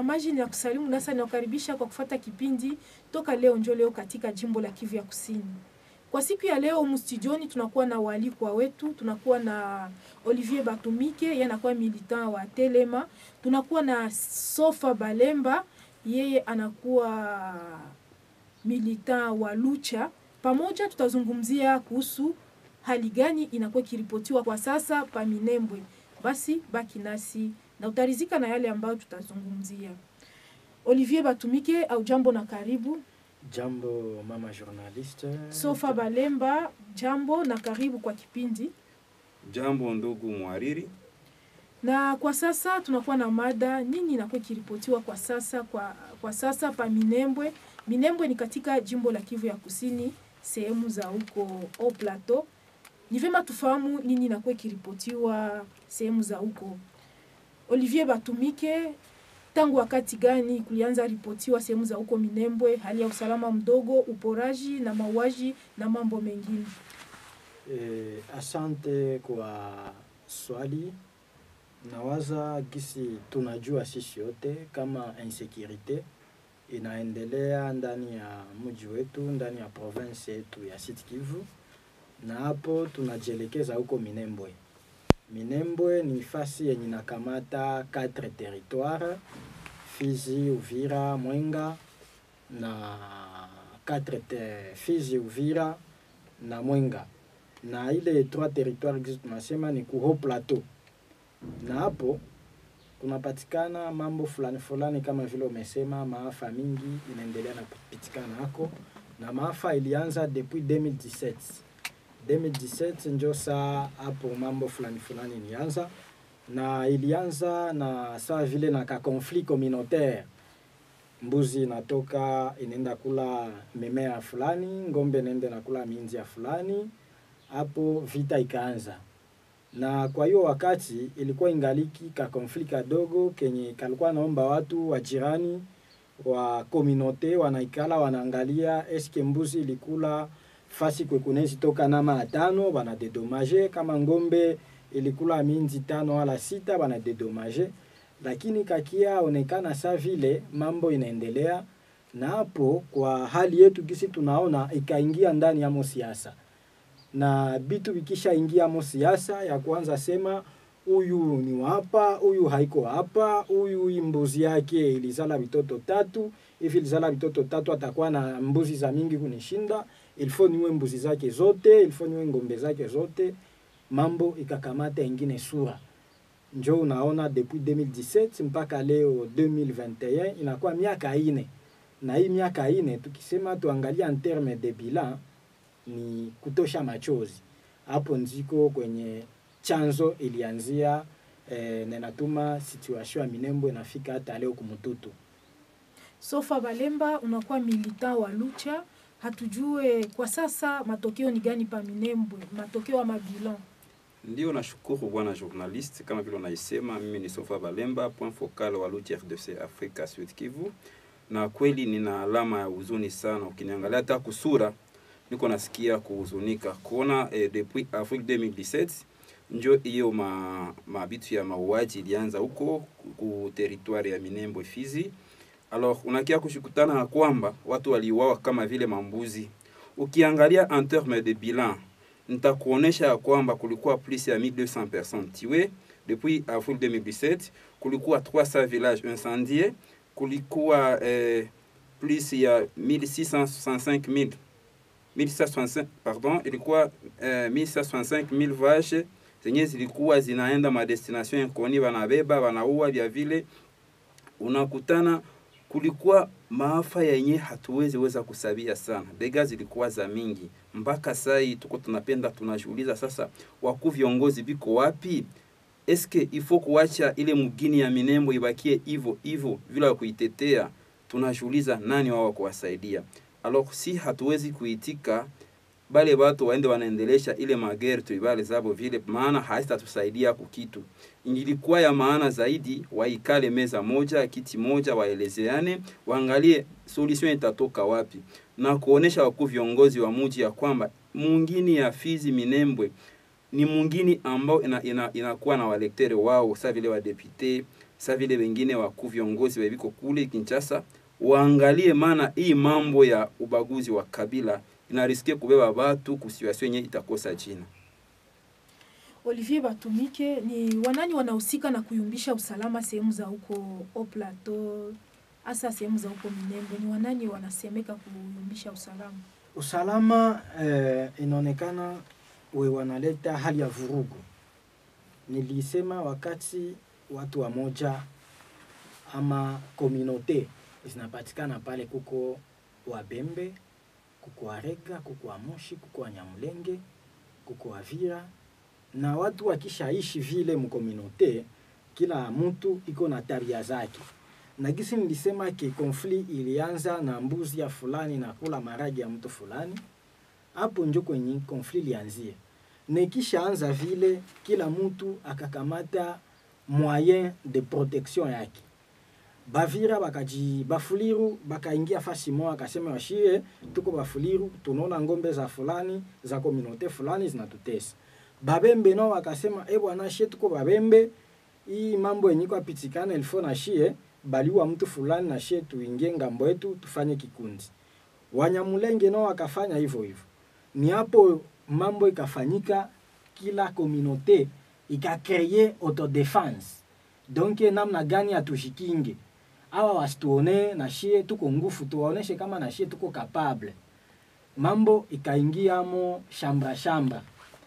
mtazamaji, ni kusalimu nasa ninakukaribisha kwa kufuata kipindi toka leo njo leo katika jimbo la Kivu ya Kusini. Kwa siku ya leo mstudioni tunakuwa na waalikwa wetu, tunakuwa na Olivier Batumike, yeye anakuwa militant wa Telema, tunakuwa na Sofa Balemba, yeye anakuwa militant wa Lucha. Pamoja tutazungumzia kuhusu hali gani inakuwa kiripotiwa kwa sasa pa Minembwe. Basi baki nasi na utarizika na yale ambayo tutazungumzia. Olivier Batumike, au jambo na karibu. Jambo mama journaliste. Sofa Balemba, jambo na karibu kwa kipindi. Jambo ndugu mwariri. Na kwa sasa tunakuwa na mada nini inakuwa kiripotiwa kwa sasa kwa sasa pa Minembwe. Minembwe ni katika jimbo la Kivu ya Kusini, sehemu za huko au plateau. Ni vema tufahamu nini inakuwa kiripotiwa sehemu za huko. Olivier Batumike, tangu wakati gani kulianza ripotiwa sehemu za huko Minembwe hali ya usalama mdogo, uporaji na mauaji na mambo mengine? Asante kwa swali. Nawaza gisi tunajua sisi yote kama insecurity inaendelea ndani ya mji wetu, ndani ya province yetu ya Sud Kivu, na hapo tunajielekeza huko Minembwe. Minembwe ni fasi yenye nakamata 4 territoires: Fizi, Uvira, Mwenga na Fizi, Uvira na Mwenga. Na ile 3 territoires gizu tunasema ni kuho plateau. Na hapo kunapatikana mambo fulani fulani kama vile umesema, maafa mingi inaendelea na kupitikana hako. Na maafa ilianza depuis 2017 njo saa hapo mambo fulani fulani ilianza. Na ilianza na saa vile na ka conflit communautaire. Mbuzi inatoka inaenda kula mimea fulani, ngombe inaenda na kula minzi ya fulani. Hapo vita ikaanza. Na kwa hiyo wakati ilikuwa ingaliki ka conflit kadogo kenye kalikuwa naomba watu wa jirani wa communauté wanaikala wanaangalia eske mbuzi ilikula fasi kwekunezi toka nama 5 bana dedommager, kama ngombe ilikula minzi 5 wala 6 bana dedommager. Lakini kakia onekana saa vile mambo inaendelea, na hapo kwa hali yetu kisi tunaona ikaingia ndani ya siasa. Na bitu bikisha ingia siasa ya kwanza sema huyu ni hapa, huyu haiko hapa, huyu mbuzi yake ilizala bitoto 3, hivi ilizala bitoto 3 atakuwa na mbuzi za mingi kunishinda, ilifo niwe mbuzi zake zote, ilifo niwe ngombe zake zote. Mambo ikakamata ingine sura. Njo unaona depuis 2017 mpaka leo 2021 inakuwa miaka 4. Na hii miaka 4 tukisema tuangalia en terme de bilan ni kutosha machozi. Hapo nziko kwenye chanzo ilianzia na natuma situation ya Minembwe inafika hata leo kumututu. Sofa Balemba, unakuwa militant wa Lucha. Hatujue kwa sasa matokeo ni gani pa Minembwe, matokeo ya mabilan. Ndio, nashukuru bwana journaliste. Kama vile unaisema, mimi ni Sofa Balemba, point focal wa Lucha RDC Africa Sud Kivu. Na kweli nina alama ya huzuni sana. Ukiniangalia hata kusura niko nasikia kuhuzunika kuona depuis avril 2017 njo hiyo mabitu ya mauaji ilianza huko ku territoire ya Minembwe Fizi. Alors unakia kushukutana na kwamba watu waliuawa kama vile mambuzi. Ukiangalia en terme de bilan, nitakuonesha kwamba kulikuwa plus ya 1200 personnes tuées depuis avril 2017, kulikuwa 300 villages incendiés, kulikuwa plus ya 1665,000 vaches zenye zilikuwa zinaenda ma destination inconnue, wanabeba wanaua vya vile. Unakutana kulikuwa maafa yenye hatuwezi weza kusabia sana. Dega zilikuwa za mingi. Mpaka sai tuko tunapenda tunajiuliza sasa wakuu viongozi biko wapi? Eske ifo kuacha ile mugini ya Minembwe ibakie hivyo vile kuitetea? Tunajiuliza nani wao kuwasaidia. Alors si hatuwezi kuitika bale watu waende wanaendelesha ile magere tuibale zabo vile, maana haitatusaidia kukitu. Ingilikuwa ya maana zaidi waikale meza moja, kiti moja, waelezeane, waangalie solution itatoka wapi, na kuonesha wakuu viongozi wa mji ya kwamba mungini ya Fizi Minembwe ni mungini ambao inakuwa na walekteri wao, sa vile wa député, sa vile wengine wakuu viongozi wabiko kule Kinshasa waangalie, maana hii mambo ya ubaguzi wa kabila inarisikia kubeba watu kusiwasio yenye itakosa jina. Olivier Batumike, ni wanani wanahusika na kuyumbisha usalama sehemu za huko au Plateau, hasa sehemu za huko Minembwe? Ni wanani wanasemeka kuyumbisha usalama? Usalama inaonekana wanaleta hali ya vurugu. Nilisema wakati watu wa moja ama communauté zinapatikana pale, kuko Wabembe, kuko Warega, kuko Wamoshi, kuko Wanyamulenge, kuko Wavira, na watu wakishaishi vile mcommunauté, kila mtu iko na tabia zake. Na gisi nilisema ke konfli ilianza na mbuzi ya fulani na kula maragi ya mtu fulani, hapo ndio kwenye konfli ilianzia. Nekisha anza vile, kila mtu akakamata moyen de protection yake. Bavira Bafuliru bakaingia fasi moja, akasema washie tuko Bafuliru, tunaona ngombe za fulani za communauté fulani zinatutesa. Babembe nao wakasema bwana shie tuko Babembe, hii mambo yenye kwa pitikana ilifo na shie baliwa mtu fulani na shie tuingie ngambo yetu tufanye kikundi. Wanyamulenge nao wakafanya hivyo hivyo. Ni hapo mambo ikafanyika, kila communauté ikacreye autodefense. Donc namna gani atujikinge, awa wasituone na shie tuko ngufu, tuwaoneshe kama na shie tuko capable. Mambo ikaingia mo shamba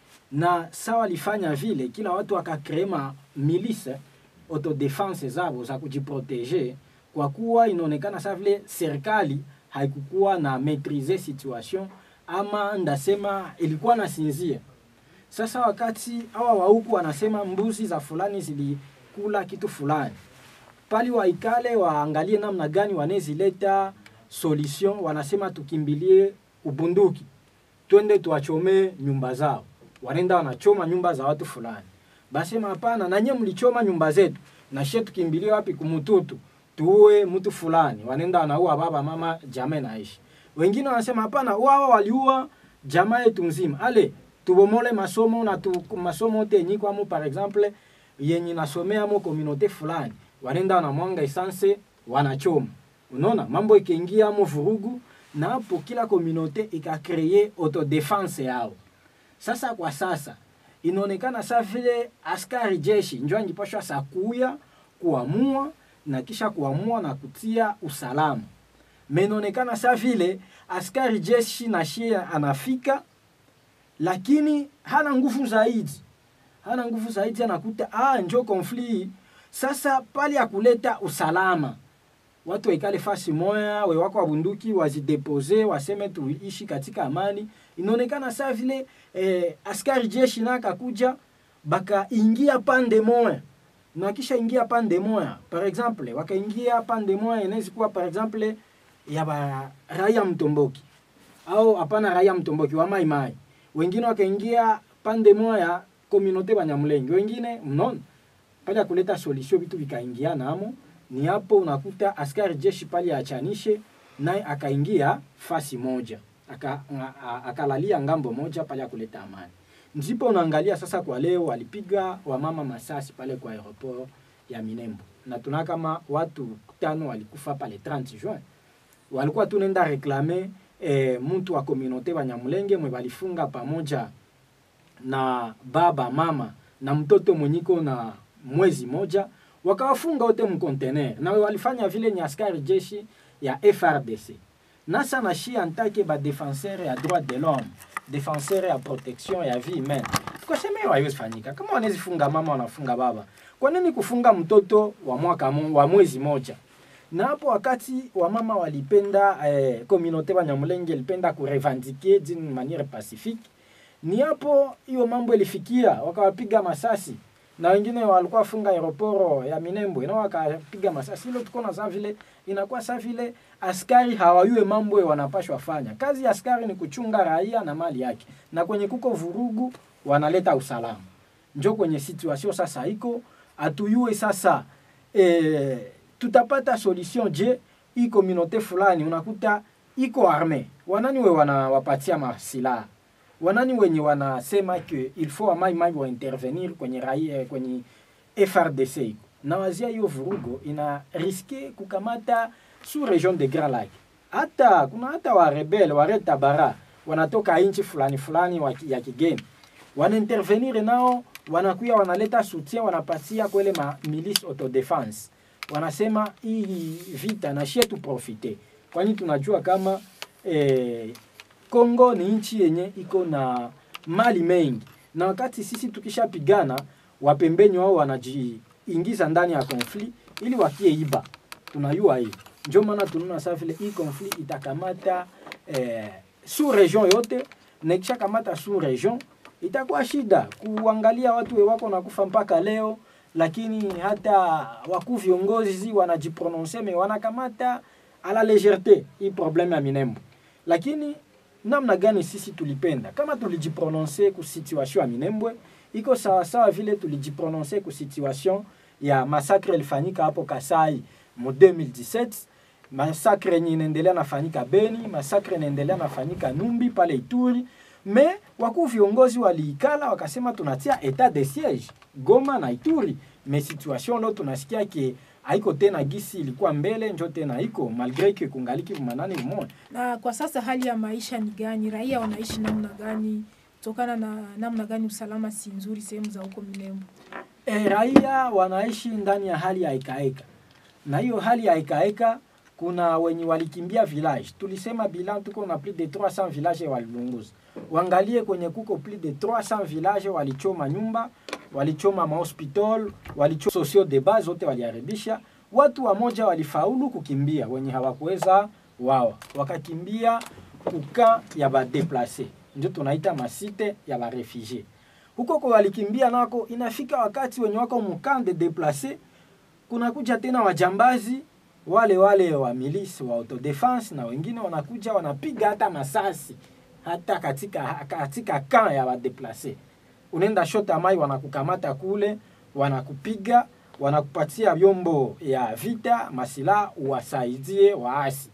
na sawa lifanya vile, kila watu wakacrema milice autodefense zabo za kujiproteger, kwa kuwa inaonekana sa vile serikali haikukuwa na maîtriser situation, ama ndasema ilikuwa na sinzia. Sasa wakati hawa wa huku wanasema mbuzi za fulani zilikula kitu fulani, pali waikale waangalie namna gani wanezileta solution. Wanasema tukimbilie ubunduki, twende tuachome nyumba zao. Wanenda wanachoma nyumba za watu fulani. Basema hapana, na nyinyi mlichoma nyumba zetu, na shetu tukimbilie wapi? Kumututu tuue mtu fulani. Wanenda wanaua baba mama jamaa naishi. Wengine wanasema hapana, wao waliua jamaa yetu nzima, ale tubomole masomo na masomo tenyi kwa mu par exemple yenye nasomea mo communauté fulani. Wanenda wanamwanga essence wanachoma. Unaona mambo ikiingia mo vurugu, na hapo kila communauté ikacreye autodefense yao. Sasa kwa sasa inaonekana sa vile askari jeshi njoo angipashwa sakuya kuamua, na kisha kuamua na kutia usalama. Inaonekana sa vile askari jeshi na shia anafika, lakini hana nguvu zaidi. Anakuta njoo konfli. Sasa pali ya kuleta usalama, watu waikale fasi moya, we wako wabunduki wazidepose, waseme tuishi katika amani. Inaonekana sa vile askari jeshi naka kuja baka ingia pande moya. Na kisha ingia pande moya, par exemple wakaingia pande moya, inaweza kuwa par exemple ya ba raia Mtomboki au hapana raia Mtomboki wa Mai Mai. Wengine wakaingia pande moya communauté Banyamulenge, wengine mnono pale kuleta solution, vitu vikaingia namo. Ni hapo unakuta askari jeshi pale achanishe, naye akaingia fasi moja, akalalia ngambo moja pale kuleta amani. Ndipo unaangalia sasa kwa leo walipiga wamama masasi pale kwa aeroport ya Minembwe, na tuna kama watu 5 walikufa pale 30 juin. Walikuwa tunaenda reklame mtu wa communauté Banyamulenge mwe walifunga pamoja na baba mama na mtoto mwenyiko na mwezi moja, wakawafunga wote mkontener, na walifanya vile ni askari jeshi ya FRDC. Nasa na shi antake ba défenseur ya droit de l'homme, défenseur ya protection ya vie humaine. Kwa sema haiwezi fanyika. Kama wanaweza funga mama wanafunga baba, kwa nini kufunga mtoto wa mwezi moja? Na hapo wakati wa mama walipenda communauté Banyamulenge ilipenda kurevendiquer d'une manière pacifique, ni hapo hiyo mambo ilifikia, wakawapiga masasi. Na wengine walikuwa funga aeroport ya Minembwe na wakapiga masasi. Hilo tuko na sawa vile inakuwa sawa vile askari hawajue mambo wanapashwa fanya. Kazi ya askari ni kuchunga raia na mali yake, na kwenye kuko vurugu wanaleta usalama. Njoo kwenye situation sasa iko atuyue sasa tutapata solution je? Hii communauté fulani unakuta iko armée, wanani we wanawapatia masilaha, wanani wenye wanasema que il faut Mai Mai wa intervenir kwenye raia kwenye FRDC, na wazia hiyo vurugo ina riske kukamata sous region de Grand Lac. Hata kuna hata wa rebel wa Red Tabara wanatoka inchi fulani fulani ya kigeni, wanaintervenir nao, wanakuya wanaleta soutien, wanapatia kwele ma milice autodefense, wanasema hii vita na shie tu profite, kwani tunajua kama Kongo ni nchi yenye iko na mali mengi, na wakati sisi tukishapigana wapembeni wao wanajiingiza ndani ya konfli ili wakie iba. Tunajua hii. Ndio maana tunaona sasa vile hii konfli itakamata sous region yote, na kisha kamata sous region itakuwa shida kuangalia watu wako na kufa mpaka leo, lakini hata wakuu viongozi wanajiprononcer mais wanakamata à la légèreté hii problème ya Minembwe. Lakini namna gani sisi tulipenda kama tulijiprononcer ku situation ya Minembwe iko sawa sawa vile tulijiprononcer ku situation ya massacre ilifanyika hapo Kasai mu 2017, massacre inaendelea nafanyika Beni, massacre inaendelea nafanyika Numbi pale Ituri, mais wakuu viongozi waliikala wakasema tunatia état de siège Goma na Ituri, mais situation leo tunasikia ke haiko tena gisi ilikuwa mbele, njo tena iko malgré que kungaliki manani umoja. Na kwa sasa hali ya maisha ni gani? Raia wanaishi namna gani? Tokana na namna gani usalama si nzuri sehemu za huko Minembwe? Raia wanaishi ndani ya hali ya ikaeka. Na hiyo hali ya ikaeka kuna wenye walikimbia village. Tulisema bilan tuko na plus de 300 villages walilunguza. Wangalie kwenye kuko plus de 300 villages walichoma nyumba, walichoma mahospital, walichoma socio de base zote waliharibisha. Watu wamoja walifaulu kukimbia, wenye hawakuweza wao wakakimbia kuka ya ba déplacer. Ndio tunaita masite ya ba réfugiés. Huko kwa walikimbia nako inafika wakati wenye wako mukande déplacer, kuna kuja tena wajambazi wale wa milice wa autodefense, na wengine wanakuja wanapiga hata masasi hata katika camp ya ba déplacer. Unaenda shota mai wanakukamata kule, wanakupiga, wanakupatia vyombo ya vita, masila uwasaidie waasi.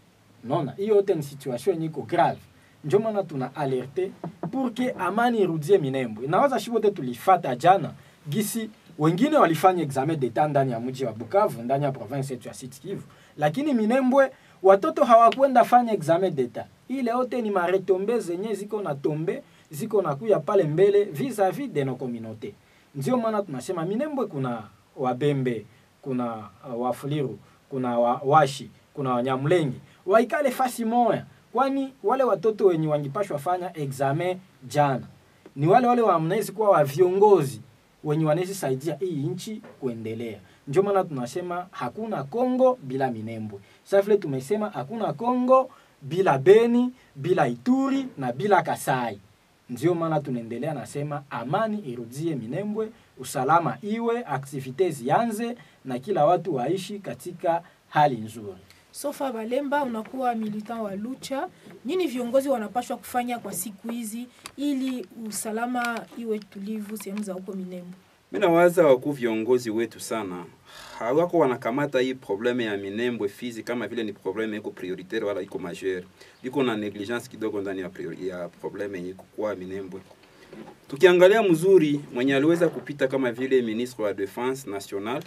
Nona, hiyo yote ni situation iko grave. Ndio maana tuna alerte pour que amani irudie Minembwe. Naweza shibote tulifata jana gisi wengine walifanya examen d'etat ndani ya mji wa Bukavu, ndani ya province yetu ya Sud Kivu, lakini Minembwe watoto hawakwenda fanya examen d'etat. Ile yote ni maretombe zenye ziko na tombe, ziko na kuya pale mbele vis-à-vis de nos communautés. Ndio maana tunasema Minembwe kuna Wabembe, kuna Wafuliru, kuna Washi, kuna Wanyamulenge, waikale fasi moya, kwani wale watoto wenye wangipashwa fanya examen jana ni wale wanaweza kuwa wa viongozi wenye wanaweza saidia hii nchi kuendelea. Ndio maana tunasema hakuna Kongo bila Minembwe. Sasa vile tumesema hakuna Kongo bila Beni, bila Ituri na bila Kasai. Ndio maana tunaendelea nasema amani irudie Minembwe, usalama iwe, activities zianze na kila watu waishi katika hali nzuri. Sofa Balemba, unakuwa militant wa Lucha. Nini viongozi wanapaswa kufanya kwa siku hizi ili usalama iwe tulivu sehemu za huko Minembwe? Mimi nawaza wakuu viongozi wetu sana hawako wanakamata hii probleme ya Minembwe Fizi kama vile ni probleme iko prioritaire wala iko majeur. Iko na negligence kidogo ndani ya probleme iko kwa Minembwe. Tukiangalia mzuri mwenye aliweza kupita kama vile ministre wa Défense nationale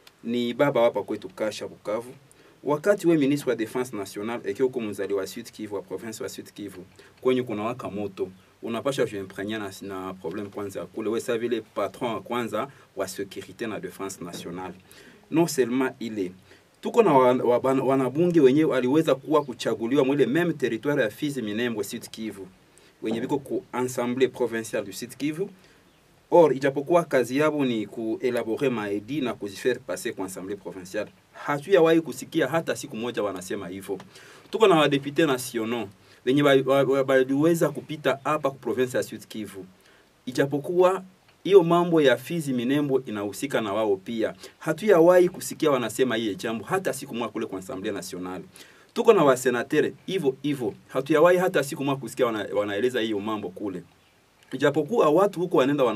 ni baba hapa kwetu Kasha Bukavu. Wakati we ministre wa Défense nationale ekio ko mzali wa Sud Kivu wa province wa Sud Kivu kwenye kuna waka moto, unapasha kujimpregner na problem kwanza kule we sa vile patron kwanza wa sécurité na défense nationale. Non seulement ile tuko na wanabunge wenyewe waliweza kuwa kuchaguliwa mwile même territoire ya Fizi Minembwe Sud Kivu wenye biko ku assemblée provinciale du Sud Kivu. Or ijapokuwa kazi yabo ni kuelaborer maedi na kuzifaire passer kwa assemblée provinciale, hatuyawahi kusikia hata siku moja wanasema hivyo. Tuko na wadepute nationaux wenye waliweza kupita hapa ku province ya Sud Kivu. Ijapokuwa hiyo mambo ya Fizi Minembwe inahusika na wao pia, hatuyawahi kusikia wanasema hiyo jambo hata siku moja kule kwa assemblée nationale. Tuko na wasenatere hivyo hatuyawahi hata siku moja kusikia wanaeleza hiyo mambo kule. Ijapokuwa watu huko wanaenda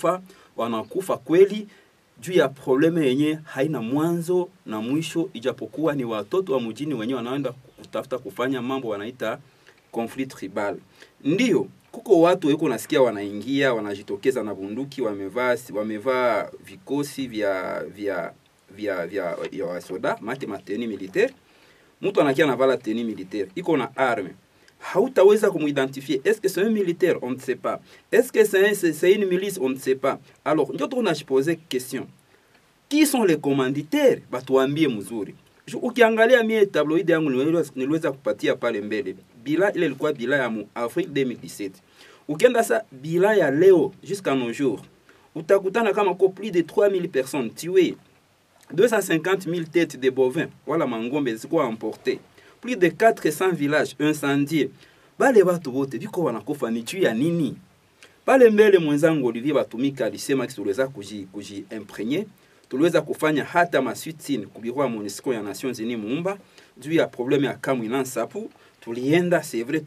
wanakufa kweli juu ya probleme yenye haina mwanzo na mwisho, ijapokuwa ni watoto wa mjini wenyewe wanaenda kutafuta kufanya mambo wanaita conflit tribal. Ndio kuko watu weko nasikia wanaingia wanajitokeza na bunduki, wamevaa vikosi vya vya soda mate mateni militaire. Mtu anakia navala tenue militaire, iko na arme. Hautaweza kumuidentifier. Est-ce que c'est un militaire? On ne sait pas. Est-ce que c'est une milice? On ne sait pas. Alors, ndio tunajipose question. Qui sont les commanditaires? Batuambie mzuri. Ukiangalia mie tabloid yangu niliweza kupatia pale mbele. Bila ile ilikuwa bila ya mu Avril 2017. Ukienda sa bila ya leo jusqu'à nos jours, utakutana kama ko plus de 3000 personnes tuées. 250 000 têtes de bovins, voilà mangombe zikuwa emporté. Plus de 400 villages incendiés. Bale watu wote biko wanakufa ni juu ya nini? Pale mbele mwenzangu Olivier Batumika alisema tuliweza kuji-imprégner, tuliweza kufanya hata masuitine kubirua MONUSCO ya Nations Unies Muumba juu ya problème ya Kamwina Nsapu. Tulienda, c'est vrai,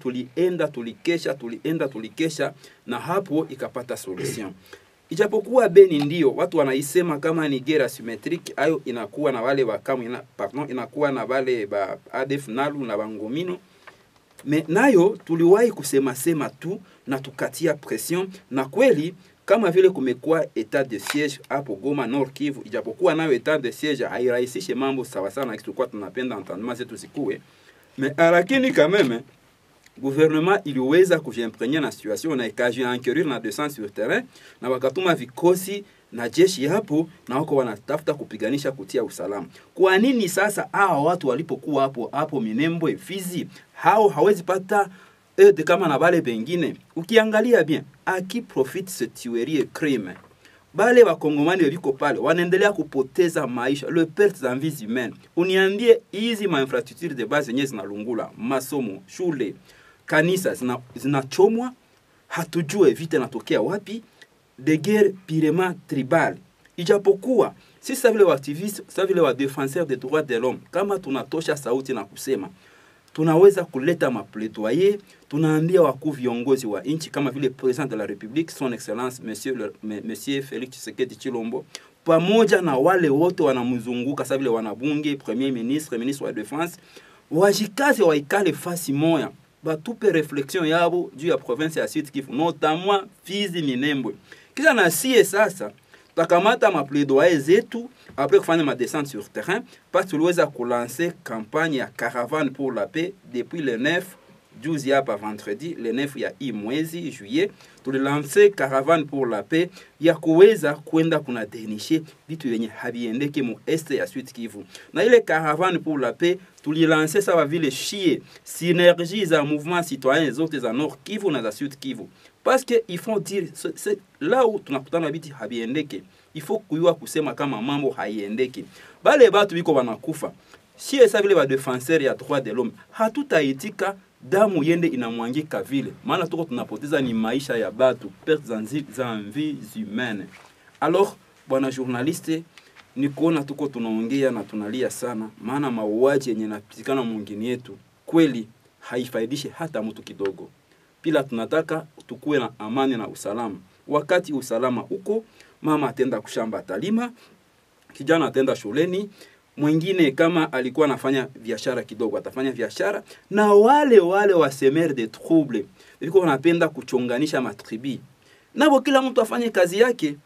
tulikesha na hapo ikapata solution. Ijapokuwa Beni ndio watu wanaisema kama ni guerre asymétrique, ayo inakuwa na wale wa Kamwina, pardon, inakuwa na wale ba ADF Nalu na Bangomino. Mais nayo tuliwahi kusema tu na tukatia pression, na kweli kama vile kumekuwa etat de siège hapo Goma Nord Kivu, ijapokuwa nayo etat de siège hairahisishe mambo sawa sana na tulikuwa tunapenda entendement zetu zikuwe. Mais lakini quand même gouvernement iliweza kujimprégner na situation na ikajienquérir na descente sur terrain, na wakatuma vikosi na jeshi hapo na wako wanatafuta kupiganisha kutia usalama. Kwa nini sasa hao watu walipokuwa hapo Minembwe, Fizi, hao hawezi pata aide kama na bale bengine? Ukiangalia bien, a qui profite ce tuerie et crime? Bale wa Kongomani wiko pale wanaendelea kupoteza maisha, le perte en vies humaines. Uniambie hizi ma infrastructure de base zenyewe zinalungula, masomo, shule, kanisa zinachomwa, hatujue vita natokea wapi, de guerre purement tribal. Ijapokuwa sisi vile wa activistes, sasa vile wa défenseurs des droits de l'homme, kama tunatosha sauti na kusema, tunaweza kuleta mapledoyer, tunaambia wakuu viongozi wa nchi kama vile président de la République son excellence monsieur Félix Tshisekedi Tshilombo, pamoja na wale wote wanamzunguka sasa vile wanabunge, premier ministre, ministre wa défense, wajikaze waikale fasi moya, batupe réflexion yabo juu ya province ya Sud Kivu, notamment Fizi, Minembwe. Kisha na sie sasa takamata mapledoyer zetu après kufanya ma descente sur terrain, parce que tuliweza kulancer campagne ya caravane pour la paix depuis le 9 12 hapa vendredi, le 9 ya mwezi juillet, tulilancer caravane pour la paix ya kuweza kwenda kuna dénicher vitu yenye habiendeke mu este ya Sud Kivu. Na ile caravane pour la paix tulilancer sawa vile shie synergie za mouvement citoyen zote za Nord Kivu na za Sud Kivu. Parce que il faut dire c'est là où tunakutana biti habiendeke, il faut kuyua kusema kama mambo haiendeke. Bale batu biko banakufa. Shie sa vile ba défenseur ya droit de l'homme, hatutaitika damu yende inamwangika vile. Maana tuko tunapoteza ni maisha ya batu, perte za vies humaines. Alors, bwana journaliste, ni kuona tuko tunaongea na tunalia sana, maana mauaji yenye yanapitikana mwingine yetu kweli haifaidishe hata mtu kidogo. Pila tunataka tukue na amani na usalama. Wakati usalama uko, mama atenda kushamba atalima, kijana atenda shuleni, mwingine kama alikuwa anafanya biashara kidogo atafanya biashara, na wale wa semer de trouble biko wanapenda kuchonganisha matribi. Nabo kila mtu afanye kazi yake.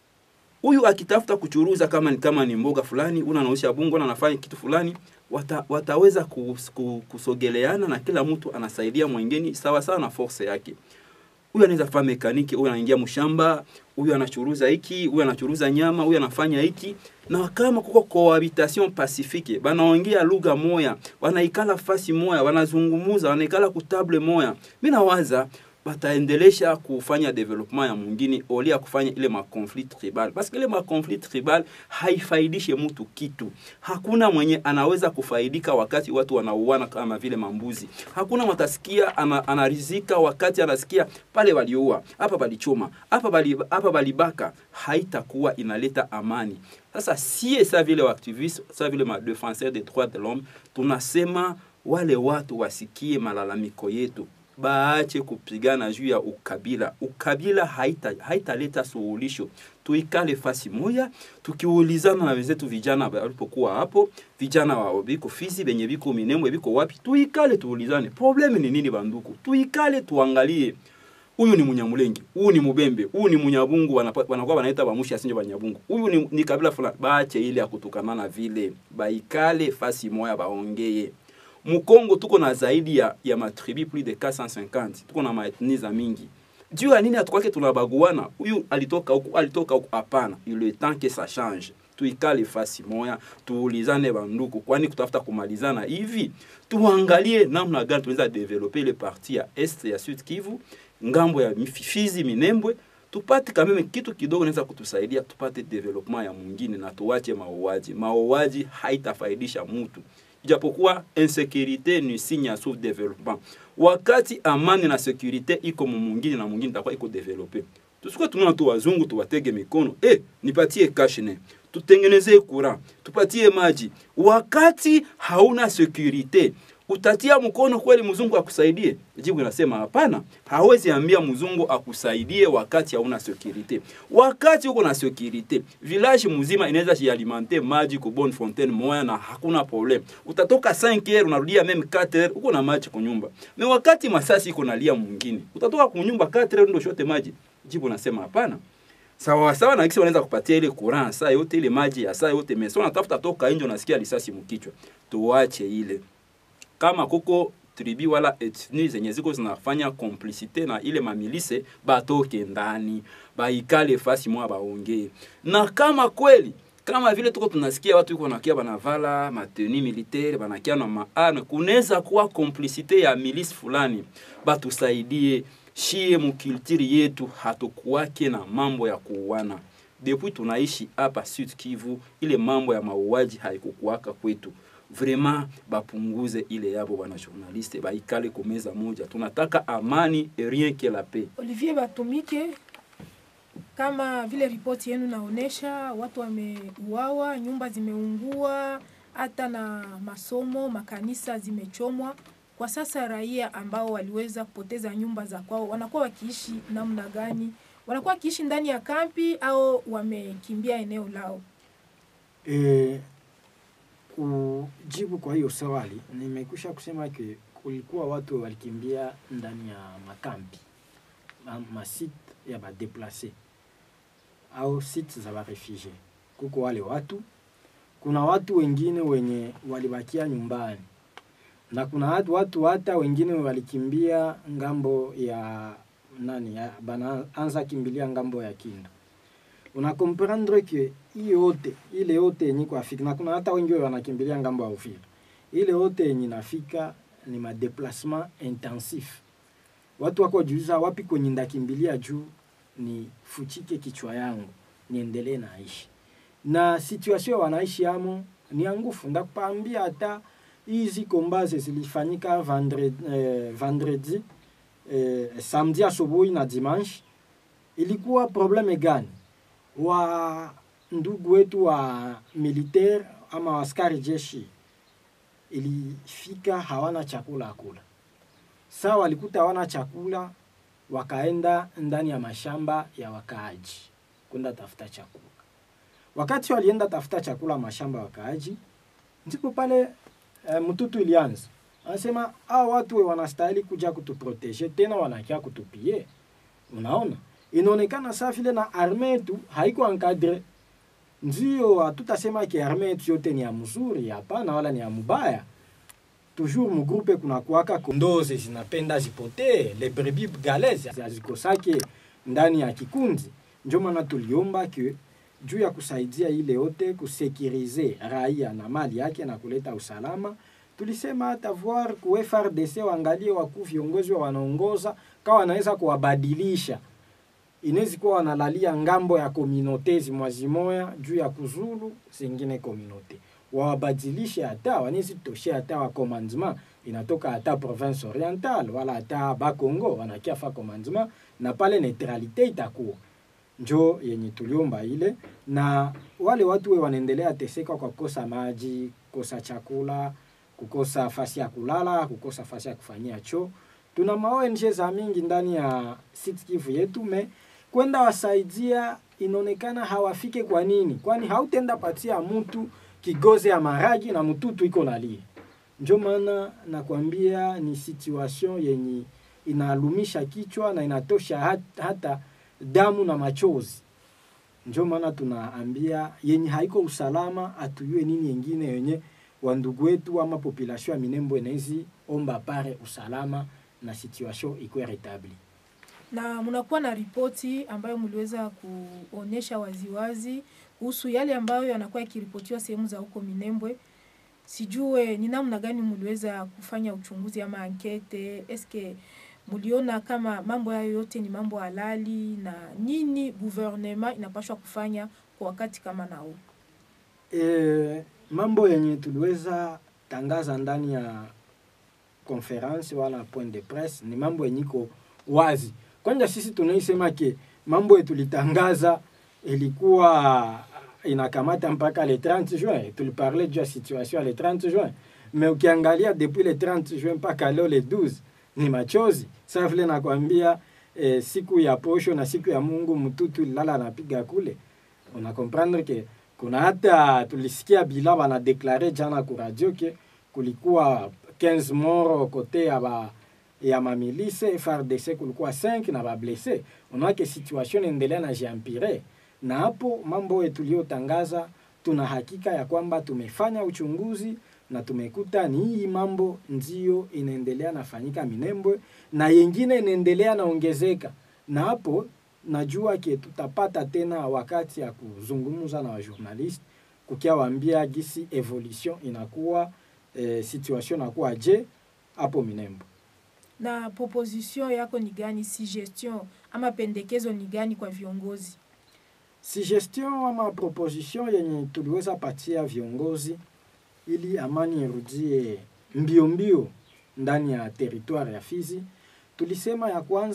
Huyu akitafuta kuchuruza kama ni mboga fulani, unanaosha bungo na anafanya kitu fulani, wataweza kusogeleana na kila mtu anasaidia mwingine sawa sawa na force yake. Huyu anaweza fanya mekaniki, huyu anaingia mshamba, huyu anachuruza hiki, huyu anachuruza nyama, huyu anafanya hiki. Na kama kuko cohabitation pacifique, banaongea lugha moya, wanaikala fasi moya, wanazungumuza, wanaikala kutable moya, mimi nawaza bataendelesha kufanya development ya mwingine olia kufanya ile ma conflit tribal. Parce que ile ma conflit tribal haifaidishe mtu kitu. Hakuna mwenye anaweza kufaidika wakati watu wanauana kama vile mambuzi. Hakuna matasikia anarizika wakati anasikia pale waliua, hapa balichoma, hapa balibaka, haitakuwa inaleta amani. Sasa sie sa vile activiste, sa vile ma défenseur des droits de l'homme, tunasema wale watu wasikie malalamiko yetu. Baache kupigana juu ya ukabila. Ukabila haitaleta suluhisho. Tuikale fasi moja, tukiulizana na wenzetu vijana walipokuwa hapo, vijana wa biko Fizi, benye biko Minembwe, biko wapi, tuikale tuulizane. Probleme ni nini banduku? Tuikale tuangalie. Huyu ni Munyamulenge, huyu ni Mubembe, huyu ni Munyabungu, wanakuwa wanaita bamushi asinje Banyabungu. Huyu ni kabila fulani. Baache ile ya kutukanana vile. Baikale fasi moya baongeye. Mukongo tuko na zaidi ya matribi plus de 450. Tuko na maethnies mingi. Dieu ya nini atukwake tunabaguana? Huyu alitoka huku hapana. Il est temps que ça change. Tuikale fasi moya, tuulizane banduku, kwani kutafuta kumalizana hivi? Tuangalie namna gani tunaweza developer ile partie ya Est ya Sud Kivu, ngambo ya Fizi, Minembwe, tupate kama kitu kidogo naweza kutusaidia tupate development ya mwingine na tuache mauaji. Mauaji haitafaidisha mtu. Ijapokuwa insécurité ni signe ya sous-développement. Wakati amani na sécurité iko mwingine na mwingine takuwa iko developer. Tusikuwa tunaona tu wazungu tuwatege mikono, nipatie cash ne. Tutengeneze courant, tupatie maji. Wakati hauna security, utatia mkono kweli mzungu akusaidie? Jibu linasema hapana. Hawezi ambia mzungu akusaidie wakati hauna security. Wakati uko na security, village mzima inaweza jialimenter maji ku Bonne Fontaine moya na hakuna problem. Utatoka 5 heures unarudia meme 4 heures uko na maji kwa nyumba. Na wakati masasi iko nalia mwingine, utatoka kwa nyumba 4 heures ndio shote maji. Jibu nasema hapana. Sawa na kisi wanaweza kupatia ile Quran saa yote ile maji ya saa yote meso natafuta toka nje unasikia risasi mkichwa. Tuache ile. Kama kuko tribi wala ethnie zenye ziko zinafanya complicité na ile mamilise batoke ndani, baikale fasi mwa baongee. Na kama kweli kama vile tuko tunasikia watu yuko nakia banavala mateni militaire banakia na maarme, kunaweza kuwa complicité ya milice fulani, batusaidie. Shie mukiltiri yetu hatukuwake na mambo ya kuuana. Depuis tunaishi hapa Sud Kivu, ile mambo ya mauaji haikukuwaka kwetu. Vraiment bapunguze ile yabo bana journaliste, baikale kumeza moja. Tunataka amani et rien que la paix. Olivier Batumike, kama vile ripoti yenu naonesha, watu wameuawa, nyumba zimeungua, hata na masomo, makanisa zimechomwa. Kwa sasa raia ambao waliweza kupoteza nyumba za kwao wanakuwa wakiishi namna gani? Wanakuwa wakiishi ndani ya kampi au wamekimbia eneo lao? Kujibu kwa hiyo swali, nimekusha kusema ke kulikuwa watu walikimbia ndani ya makampi, masite ya ba déplacés au site za ba réfugiés. Kuko wale watu, kuna watu wengine wenye walibakia nyumbani. Na kuna watu hata wengine walikimbia ngambo ya banaanza kimbilia ngambo ya Kindu. Una comprendre que ile yote yenye kwa Afrika, na kuna hata wengine wanakimbilia ngambo ya Uvira. Ile yote yenye nafika ni ma déplacement intensif. Watu wako juza wapi kwenye ndakimbilia juu ni fuchike kichwa yangu, niendelee naishi. Na situation wanaishi hamo ni ngufu, ndakupambia hata hizi kombaze zilifanyika vendredi, samedi asubuhi na dimanche. Ilikuwa probleme gani? Wa ndugu wetu wa militaire ama askari jeshi ilifika hawana chakula kula. Sawa walikuta hawana chakula, wakaenda ndani ya mashamba ya wakaaji kwenda tafuta chakula. Wakati walienda tafuta chakula mashamba ya wakaaji, ndipo pale mtutu ilianza. Anasema hao watu wanastahili kuja kutuproteger, tena wanakia kutupie. Unaona? Inaonekana saa vile na armée yetu haiko encadré. Ndio hatutasema ki armée yetu yote ni ya mzuri, hapana, wala ni ya mbaya. Toujours mu groupe kuna kuwaka kondoze zinapenda zipotee, les brebis galaises zikosake ndani ya kikundi. Ndio maana tuliomba ke juu ya kusaidia ile yote kusekirize raia na mali yake na kuleta usalama, tulisema hata voir ku FRDC waangalie wakuu viongozi wanaongoza kama wanaweza kuwabadilisha. Inaweza kuwa wanalalia ngambo ya communauté zimwazimoya juu ya kuzulu zingine communauté. Wabadilishe hata wanisi toshe hata wa commandement inatoka hata province orientale wala hata Bakongo wanakia fa commandement na pale neutralité itakuwa. Njo yenye tuliomba ile, na wale watu wanaendelea teseka kwa kukosa maji, kukosa chakula, kukosa fasi ya kulala, kukosa fasi ya kufanyia choo. Tuna ma-ONG za mingi ndani ya Sud Kivu yetu, kwenda wasaidia inaonekana hawafike. Kwa nini? Kwani hautenda patia mtu kigoze ya maragi na mtutu iko nalia. Njo maana nakwambia ni situation yenye inalumisha kichwa na inatosha hata damu na machozi. Ndio maana tunaambia yenye haiko usalama atuyue nini yengine yenye wandugu wetu ama population ya Minembwe inawezi omba pare usalama na situation ikuwe retabli. Na mnakuwa na ripoti ambayo mliweza kuonesha waziwazi kuhusu yale ambayo yanakuwa yakiripotiwa sehemu za huko Minembwe. Sijue ni namna gani mliweza kufanya uchunguzi ama ankete, eske muliona kama mambo hayo yote ni mambo halali na nini gouvernement inapaswa kufanya kwa wakati kama na huu? Mambo yenye tuliweza tangaza ndani ya conference wala point de presse ni mambo yenye iko wazi. Kwanza sisi tunaisema ke mambo tulitangaza ilikuwa inakamata mpaka le 30 juin. Tuliparle de la situation le 30 juin. Mais ukiangalia depuis le 30 juin mpaka leo le 12 ni machozi. Sasa vile nakwambia siku ya posho na siku ya Mungu mtutu lala anapiga kule. Una comprendre que kuna hata tulisikia bila bana déclarer jana ku radio ke kulikuwa 15 morts côté ya mamilise FARDC kulikuwa 5 na ba blessé. Unaona ke situation endelea na jiempire. Na hapo mambo tuliyotangaza tuna hakika ya kwamba tumefanya uchunguzi na tumekuta ni hii mambo ndio inaendelea nafanyika Minembwe na yengine inaendelea naongezeka. Na hapo najua ke tutapata tena wakati ya kuzungumza na wajournalist kukia waambia gisi evolution inakuwa situation inakuwa je hapo Minembwe. Na proposition yako ni gani, suggestion ama pendekezo ni gani kwa viongozi? Suggestion ama proposition yenye tuliweza patia viongozi ili amani irudie mbio mbio ndani ya territoire ya Fizi, tulisema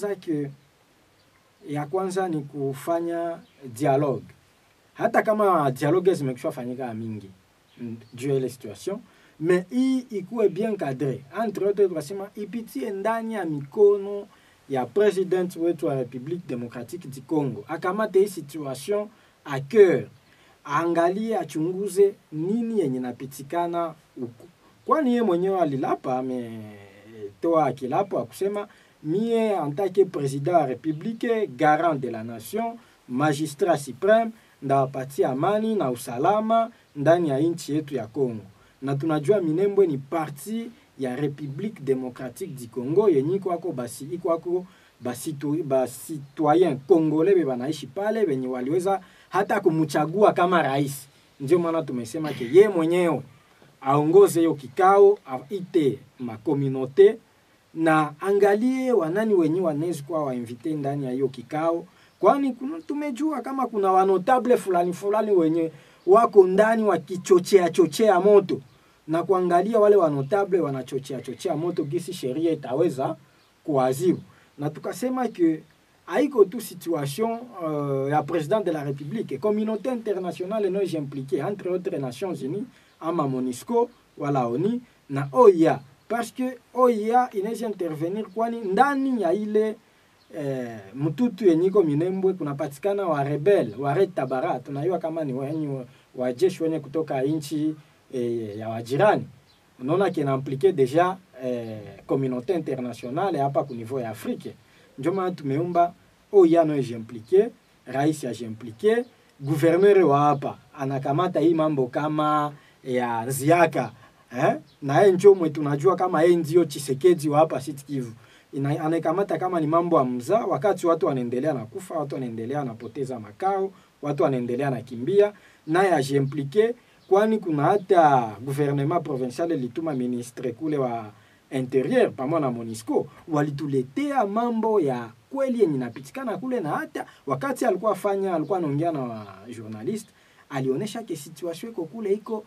ya kwanza ni kufanya dialogue. Hata kama dialogue zimekwisha fanyika mingi juu ya ile situation, mais hii ikuwe bien cadré. Entre autres tunasema ipitie ndani ya mikono ya president wetu wa République démocratique du Congo. Akamate hii situation à cœur. Angalie achunguze nini yenye napitikana huko. Kwani yeye mwenyewe alilapa ametoa akilapo akusema mie en tant que président de la République, garant de la nation, magistrat suprême, ndawapatia amani na usalama ndani ya nchi yetu ya Congo. Na tunajua Minembwe ni parti ya République démocratique du Congo yenye kwako basi ikwako basi citoyen congolais bebanaishi pale benye waliweza hata kumchagua kama rais. Ndio maana tumesema ke ye mwenyewe aongoze hiyo kikao, aite ma communauté na angalie wanani wenyewe wanaweza kuwa wainvite ndani ya hiyo kikao, kwani tumejua kama kuna wanotable fulani wenye wako ndani wakichochea moto, na kuangalia wale wanotable wanachochea moto gisi sheria itaweza kuadhibu. Na tukasema que haiko tu situation ya président de la République, communauté internationale non impliquée, entre autres Nations Unies, ama MONUSCO wala ONU na OIA, parce que OIA inaweza intervenir kwani ndani ya ile mtutu yenyiko Minembwe kunapatikana wa rebel wa Red Tabara. Tunajua kama ni wenye wa jeshi wenye kutoka nchi ya wajirani. Unaona kina impliqué déjà communauté internationale hapa ku niveau ya Afrique. Ndio maana tumeomba OIA no impliqué, rais ya impliqué, gouverneur wa hapa anakamata hii mambo kama ya Nziaka, na yeye ndio mwe tunajua kama yeye ndio Tshisekedi wa hapa Sud Kivu. Anakamata kama ni mambo ya mza, wakati watu wanaendelea na kufa, watu wanaendelea na poteza makao, watu wanaendelea na kimbia, naye ajimpliqué, kwani kuna hata gouvernement provincial lituma ministre kule wa intérieur pamoja na MONUSCO walituletea mambo ya kweli yenye inapitikana kule, na hata wakati alikuwa anaongea na journalist alionyesha ke situation iko kule iko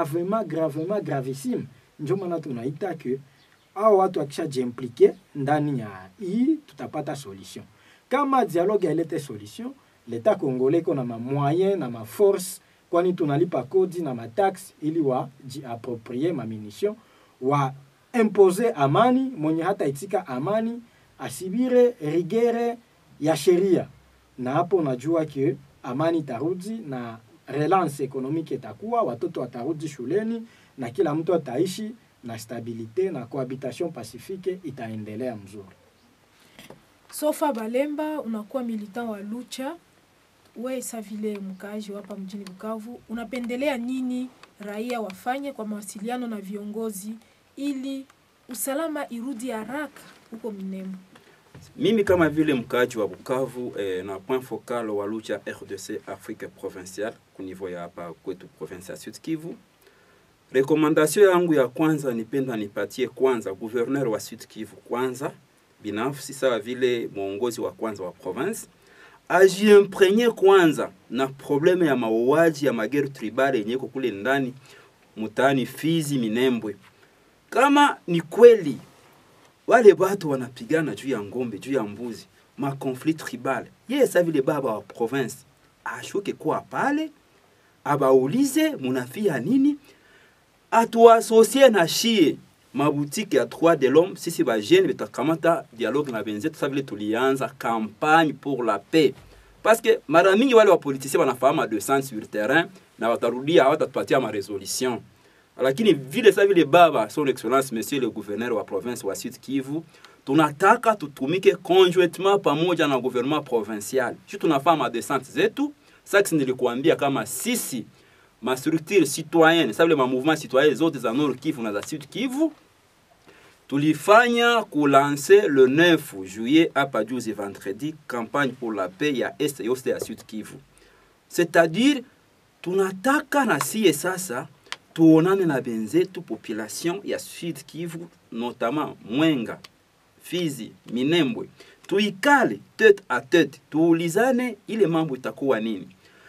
gravissime. Ndio maana tunaita ke hao watu akisha jimpliqué ndani ya hii tutapata solution. Kama dialogue ilete solution, l'État congolais kuna ma moyen na ma force, kwani tunalipa kodi na matax ili wa approprier ma munition, wa imposer amani, mwenye hata itika amani asibire rigere ya sheria. Na hapo unajua ke amani tarudi na relance économique itakuwa, watoto watarudi shuleni na kila mtu ataishi na stabilité na cohabitation pacifique itaendelea mzuri. Sofa Balemba, unakuwa militant wa Lucha. Wewe sa vile mkaaji hapa mjini Bukavu, unapendelea nini raia wafanye kwa mawasiliano na viongozi ili usalama irudi haraka huko Minembwe? Mimi kama vile mkaaji wa Bukavu na point focal wa Lucha RDC Afrique provinciale ku niveau ya hapa kwetu province ya Sud Kivu, rekomandasyon yangu ya kwanza nipenda nipatie kwanza gouverneur wa Sud Kivu kwanza binafsi sawa vile mwongozi wa kwanza wa province ajiimprenye kwanza na probleme ya mauaji ya magere tribale yenye kule ndani mtaani Fizi Minembwe. Kama ni kweli wale watu wanapigana juu ya ngombe, juu ya mbuzi, ma conflit tribal, yeye sa vile baba wa province ashuke kwa pale abaulize munafia nini, atuasosie na shie mabutiki ya droit de l'homme, sisi ba jeune betakamata dialogue na benzetu sa vile tulianza campagne pour la paix. Parce que mara mingi wale wa politiciens wanafahamu de sens sur terrain na watarudia hawatatupatia ma resolution. Lakini vile sa vile baba son excellence monsieur le gouverneur wa province wa Sud Kivu, tunataka tutumike conjointement pamoja na gouvernement provincial. Sisi tunafahamu descente zetu, sasa nilikuambia kama sisi ma structure citoyenne, sa vile ma mouvement citoyen zote za Nord Kivu na za Sud Kivu, tulifanya kulancer le 9 juillet hapa juzi vendredi campagne pour la paix ya Est et Ouest ya Sud Kivu. C'est-à-dire tunataka na siye sasa tuonane na benzetu population ya Sud Kivu, notamment Mwenga, Fizi, Minembwe, tuikale tete a tete, tuulizane ile mambo itakuwa nini.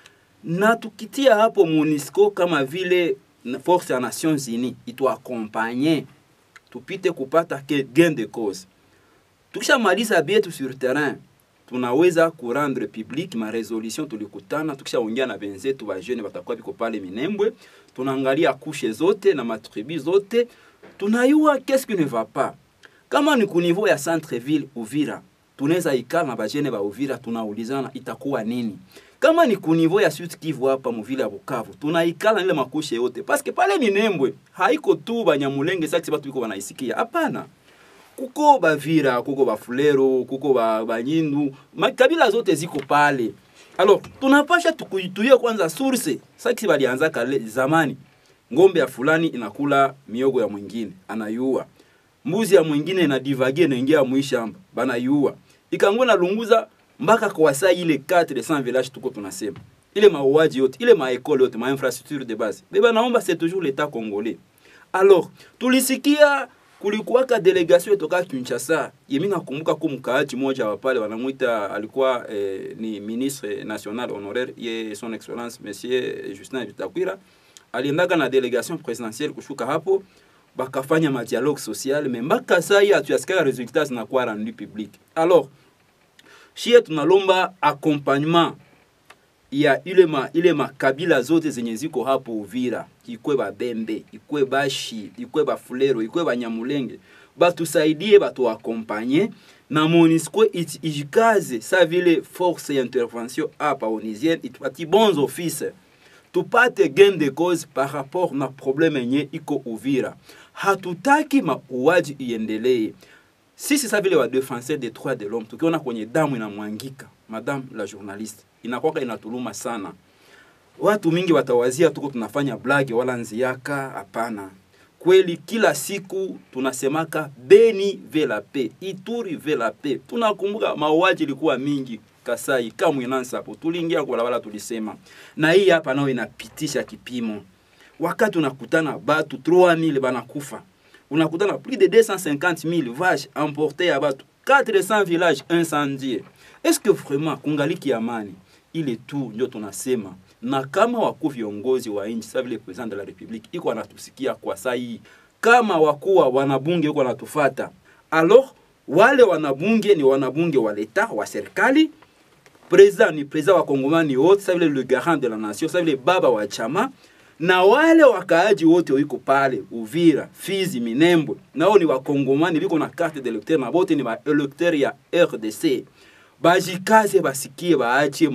Na tukitia hapo MONUSCO kama vile force ya Nations Unies ituakompanye tupite kupata gain de cause. Tukishamaliza bietu sur terrain, tunaweza kurendre public ma resolution tulikutana, tukishaongea na benzetu ba jeune batakuwa biko pale Minembwe, tunaangalia couche zote na matribu zote, tunayua qu'est-ce qui ne va pas. Kama ni ku niveau ya centre ville Uvira, tunaweza ikala na ba jeune ba Uvira tunaulizana itakuwa nini. Kama ni ku niveau ya Sud Kivu hapa mvila Bukavu, tunaikala ile makushe yote. Parce que pale Minembwe haiko tu Banyamulenge sasa batu biko wanaisikia. Hapana. Kuko Bavira, kuko Bafulero, kuko Banyindu, makabila zote ziko pale. Alors, tunapasha tukuituye kwanza source. Sasa balianza kale zamani. Ngombe ya fulani inakula miogo ya mwingine, anayua. Mbuzi ya mwingine inadivagie na ingia muishamba, banayua. Ikangona lunguza mpaka kwa saa ile 400 villages tuko tunasema. Ile mauaji yote, ile maekole yote, ma infrastructure de base. Beba naomba c'est toujours l'état congolais. Alors, tulisikia kulikuwaka delegation toka Kinshasa. Yemi nakumbuka kwa mkaaji moja wa pale wanamuita alikuwa ni ministre national honoraire ye son excellence monsieur Justin Bitakwira. Aliendaga na delegation présidentielle kushuka hapo bakafanya ma dialogue social mais mpaka saa hii hatuyasikia resultats zinakuwa rendu public. Alors shie tunalomba accompagnement ya ile makabila zote zenye ziko hapo Uvira, ikwe Babembe, ikwe Bashi, ikwe Bafulero, ikwe Banyamulenge, batusaidie batu accompagner na MONUSCO ijikaze sa vile force ya intervention hapa onisienne itupati bons offices tupate gain de cause par rapport na problème yenye iko Uvira. Hatutaki mauaji iendelee. Sisi sa vile wa défenseur des droits de l'homme tukiona kwenye damu inamwangika, madame la journaliste, inakuwa inatuluma sana. Watu mingi watawazia tuko tunafanya blage wala nziaka, hapana. Kweli kila siku tunasemaka Beni veut la paix, Ituri veut la paix. Tunakumbuka mauaji ilikuwa mingi Kasai, Kamwinansa hapo. Tuliingia kwa wala tulisema. Na hii hapa nao inapitisha kipimo. Wakati unakutana batu 3000 banakufa. Unakutana plus de 250,000 vaches emportées à batu, 400 villages incendiés. Est-ce que vraiment kungaliki amani? Ile tu ndio tunasema. Na kama wakuu viongozi wa nchi sawa vile president de la République iko anatusikia kwa sai, kama wakuu wanabunge iko wanatufuata, alors wale wanabunge ni wanabunge wa leta wa serikali, president ni president wa Kongomani wote sawa vile le garant de la nation, sawa vile baba wa chama, na wale wakaaji wote wiko pale Uvira, Fizi, Minembwe, nao ni wakongomani biko na carte d'électeur na bote ni ba électeur ya RDC. Bajikaze basikie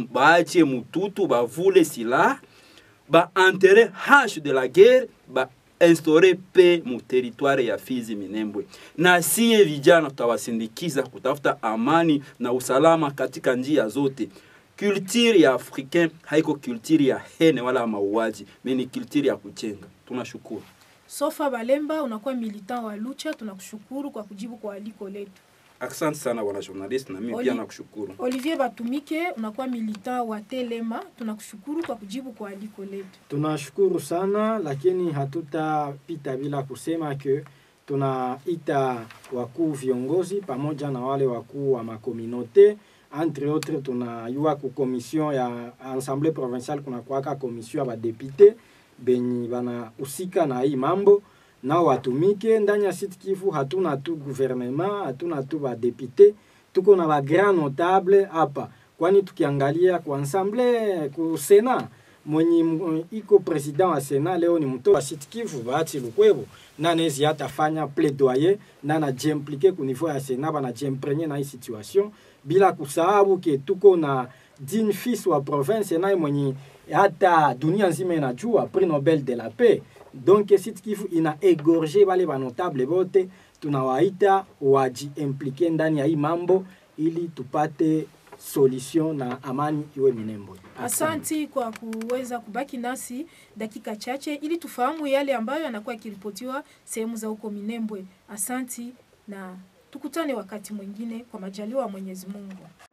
baache mututu bavule sila ba enterrer hache de la guerre ba instaure pe mu territoire ya Fizi Minembwe. Na siye vijana tutawasindikiza kutafuta amani na usalama katika njia zote. Culture ya Africain haiko culture ya hene wala mauaji, ni culture ya kujenga. Tunashukuru. Sofa Balemba, unakuwa militant wa Lucha, tunakushukuru kwa kujibu kwa aliko letu. Asante sana wana journalist, na mimi pia nakushukuru. Olivier Batumike, unakuwa militant wa Telema, tunakushukuru kwa kujibu kwa aliko letu. Tunashukuru sana, lakini hatutapita bila kusema ke tunaita wakuu viongozi pamoja na wale wakuu wa makominote. Entre autres, tunayua ku commission ya Assemblée provinciale kuna kuwaka commission ya député benyi bana usika na hii mambo na watumike ndani ya Sud Kivu. Hatuna tu gouvernement, hatuna tu ba député, tuko na ba grand notable hapa, kwani tukiangalia kwa Assemblée ku Senat mwenye iko president wa Senat leo ni mto wa Sud Kivu Bahati Lukwebo, na nezi hatafanya plaidoyer na na jimpliquer ku niveau ya Senat bana jimprégner na hii situation, bila kusahau ke tuko na digne fils wa province na mwenye hata dunia nzima inajua prix Nobel de la paix. Donc Sud Kivu ina égorgé wale ba notable bote, tunawaita waji impliquer ndani ya hii mambo ili tupate solution na amani iwe Minembwe. Asanti kwa kuweza kubaki nasi dakika chache ili tufahamu yale ambayo yanakuwa yakiripotiwa sehemu za huko Minembwe. Asanti na tukutane wakati mwingine kwa majaliwa ya Mwenyezi Mungu.